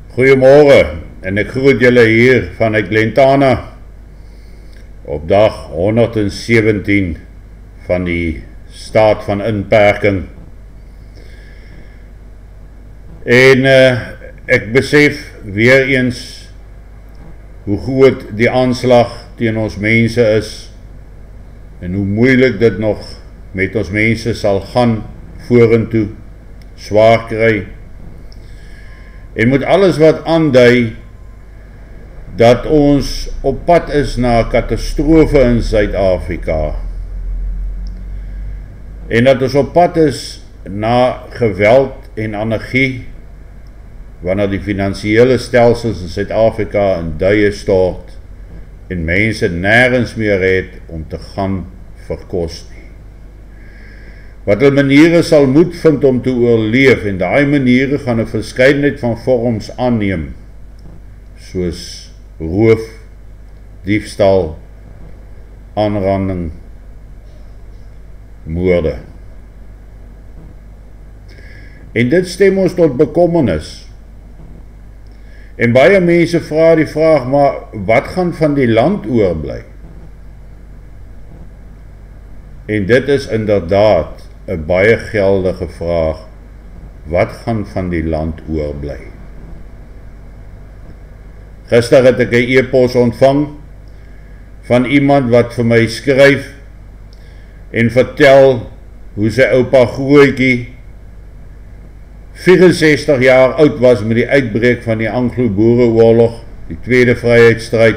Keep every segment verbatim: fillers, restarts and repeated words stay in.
Goeiemorgen en ek groet julle hier vanuit Glentana op dag honderdsewentien van die staat van inperking. En uh, ek besef weer eens hoe groot die aanslag teen ons mense is en hoe moeilik dit nog met ons mense sal gaan vorentoe, swaar kry. En moet alles wat aandui dat ons op pad is na 'n katastrofe in Suid-Afrika en dat ons op pad is na geweld en anargie wanneer die finansiële stelsels in Suid-Afrika in duie stort en mense nêrens meer het om te gaan verkos nie. Wat hulle maniere sal moet vind om te oorleef, en daai maniere gaan 'n verskeidenheid van vorms aanneem, soos roof, diefstal, aanranding, moorde. En dit stem ons tot bekommernis. En baie mense vra die vraag, maar wat gaan van die land oorbly? En dit is inderdaad 'n baie geldige vraag, wat gaan van die land oorbly? Gister het ek 'n e-pos ontvang van iemand wat vir my skryf en vertel hoe sy oupa Grootjie vierensestig jaar oud was met die uitbreek van die Anglo-Boereoorlog, die tweede vryheidsstryd,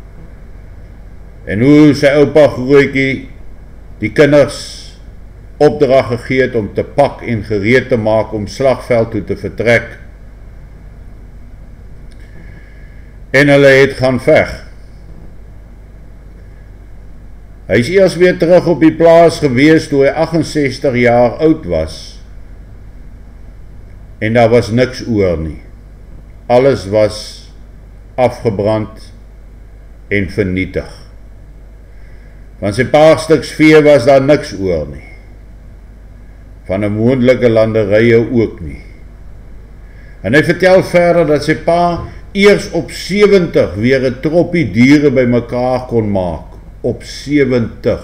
en hoe sy oupa Grootjie die kinders opdrag gegee het om te pak en gereed te maak om slagveld toe te vertrek. En hulle het gaan veg. Hy is eers weer terug op die plaas gewees toe hy agt-en-sestig jaar oud was. En daar was niks oor nie. Alles was afgebrand en vernietig. Van sy paar stuks vee was daar niks oor nie. Van 'n moontlike landerye ook nie. En hy vertel verder dat sy pa eers op sewentig weer 'n troppie diere bymekaar kon maak. Op sewentig.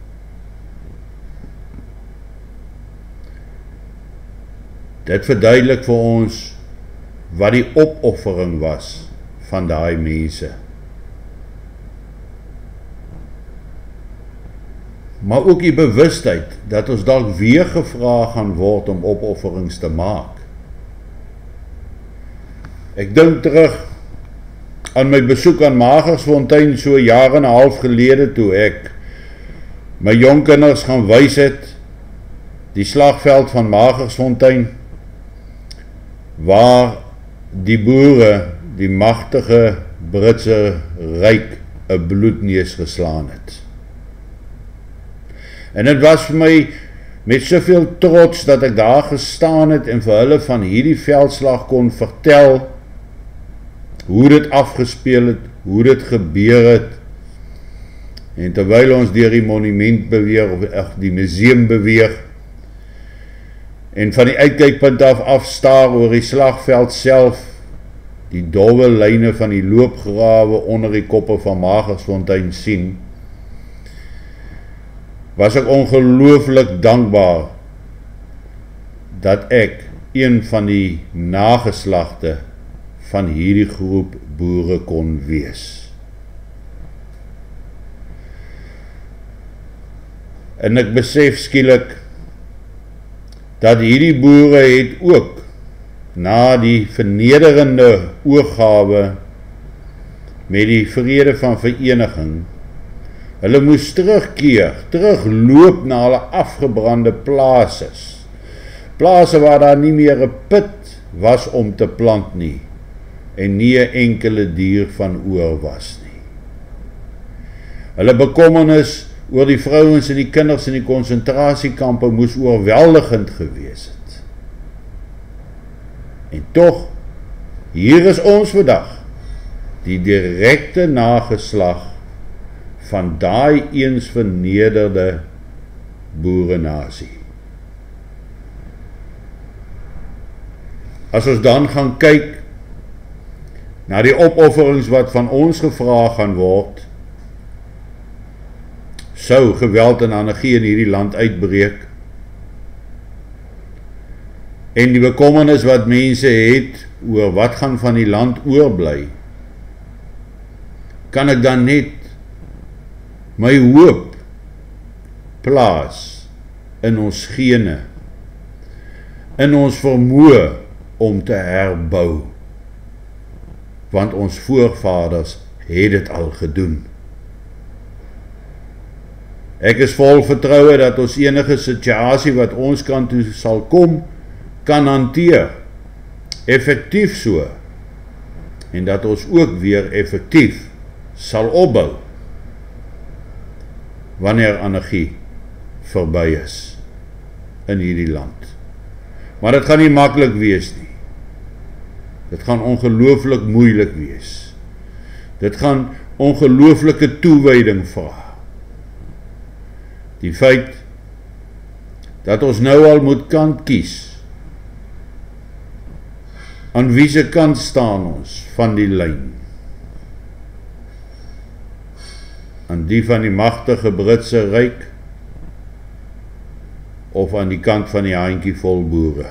Dit verduidelik vir ons wat die opoffering was van daai mense. Maar ook die bewustheid dat ons dalk weer gevra gaan word om opofferings te maak. Ek dink terug aan my besoek aan Magersfontein so jare en 'n half gelede toe ek my jong kinders gaan wys het, die slagveld van Magersfontein, waar die boere die magtige Britse ryk 'n bloedneus geslaan het. En dit was vir my met soveel trots dat ek daar gestaan het en vir hulle van hierdie veldslag kon vertel, hoe dit afgespeel het, hoe dit gebeur het, en terwyl ons deur die monument beweeg, of ag, die museum beweeg, en van die uitkykpunt af afstaar oor die slagveld self, die dowwe lyne van die loopgrawe onder die koppe van Magersfontein sien, was ek ongelooflik dankbaar dat ek een van die nageslagte van hierdie groep boere kon wees. En ek besef skielik dat hierdie boere het ook na die vernederende oorgawe met die vrede van vereniging, hulle moes terugkeer, terugloop na hulle afgebrande plaases. Plase waar daar nie meer 'n put was om te plant nie, en nie 'n enkele dier van oor was nie. Hulle bekommernis oor die vrouens en die kinders in die konsentrasiekampe moes oorweldigend gewees het. En tog, hier is ons vandag, die direkte nageslag van daai eens vernederde boerenasie. As ons dan gaan kyk na die opofferings wat van ons gevra gaan word, sou geweld en anargie in hierdie land uitbreek, en die bekommernis wat mense het oor wat gaan van die land oorbly, kan ek dan net my hoop plaas in ons gene, in ons vermoë om te herbou, want ons voorvaders het dit al gedoen. Ek is vol vertroue dat ons enige situasie wat ons kant toe sal kom, kan hanteer, effektief so, en dat ons ook weer effektief sal opbou, wanneer anargie verby is in hierdie land. Maar dit gaan nie maklik wees nie. Dit gaan ongelooflik moeilik wees. Dit gaan ongelooflike toewyding vra. Die feit dat ons nou al moet kant kies, aan wie se kant staan ons van die lyn? Aan die van die magtige Britse ryk, of aan die kant van die handjievol boere?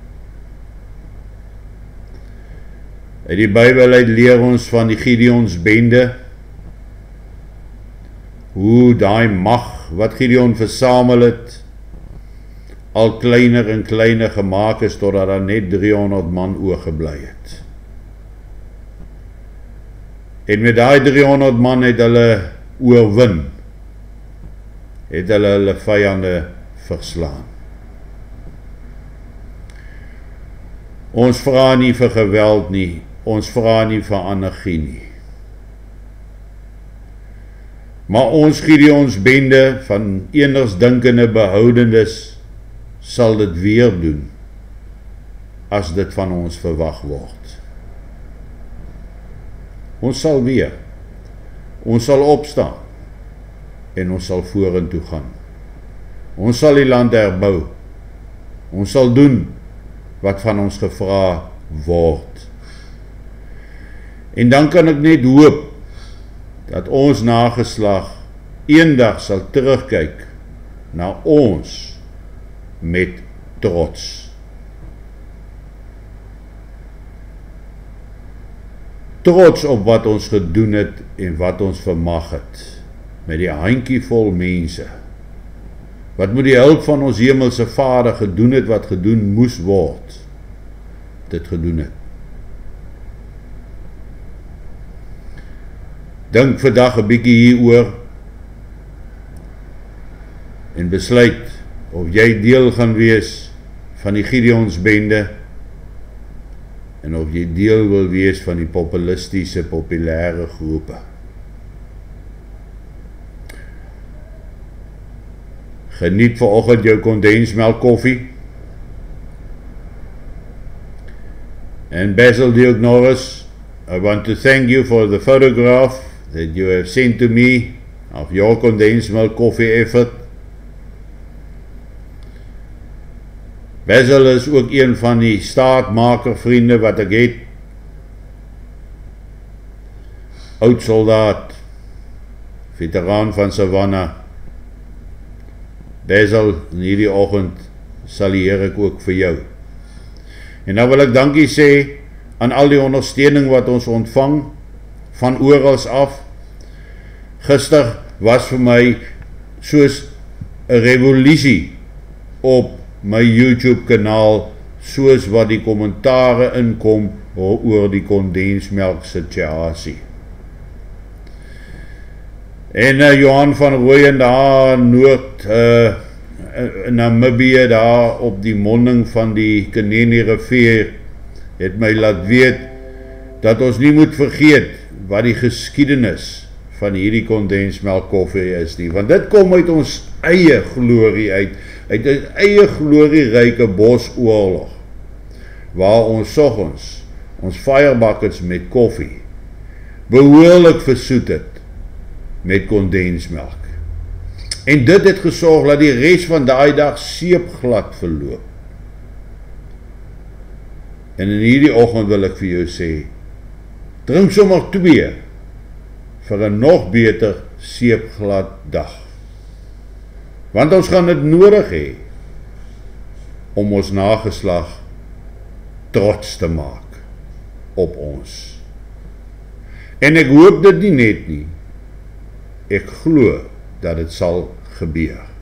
Uit die Bybel uit leer ons van die Gideons bende, hoe daai mag wat Gideon versamel het, al kleiner en kleiner gemaak is, totdat daar net driehonderd man oorgebly het. En met daai driehonderd man het hulle oorwin, het hulle hulle vyande verslaan. Ons vra nie vir geweld nie, ons vra nie vir anargie nie. Maar ons Gideons bende van eenigsdinkende behoudendes sal dit weer doen, as dit van ons verwag word. Ons sal weer, ons sal opstaan, en ons sal vorentoe gaan. Ons sal die land herbou, ons sal doen wat van ons gevra word. En dan kan ek net hoop, dat ons nageslag eendag sal terugkyk na ons met trots. Trots op wat ons gedoen het en wat ons vermag het, met die handjievol mense, wat met die hulp van ons hemelse Vader gedoen het wat gedoen moes word, dit gedoen het. Dink vandag 'n bietjie hieroor en besluit of jy deel gaan wees van die Gideons bende en of jy deel wil wees van die populistiese, populêre groepe. Geniet vanoggend jou kondensmelk koffie. And Basil Duke Norris, I want to thank you for the photograph that you have sent to me of your condensed milk coffee effort. Basil is ook een van die staatmaker vriende wat ek het. Oud soldaat, veteraan van Savannah. Basil, in hierdie oggend salieer ek ook vir jou. En nou wil ek dankie sê aan al die ondersteuning wat ons ontvang van orals af. Gister was vir my soos 'n revolusie op my YouTube kanaal, soos wat die kommentare inkom oor die kondensmelk situasie. En uh, Johan van Rooyen daar Noord uh, Namibië daar op die monding van die Keneni rivier het my laat weet dat ons nie moet vergeet wat die geskiedenis van hierdie kondensmelk koffie is nie, want dit kom uit ons eie glorie uit, uit ons eie glorieryke bosoorlog, waar ons soggens ons firebuckets met koffie behoorlik versoet het met kondensmelk. En dit het gesorg dat die res van daai dag seepglad verloop. En in hierdie oggend wil ek vir jou sê, Drink sommer twee vir 'n nog beter seepglad dag. Want ons gaan dit nodig hê om ons nageslag trots te maak op ons. En ek hoop dit nie net nie. Ek glo dat dit sal gebeur.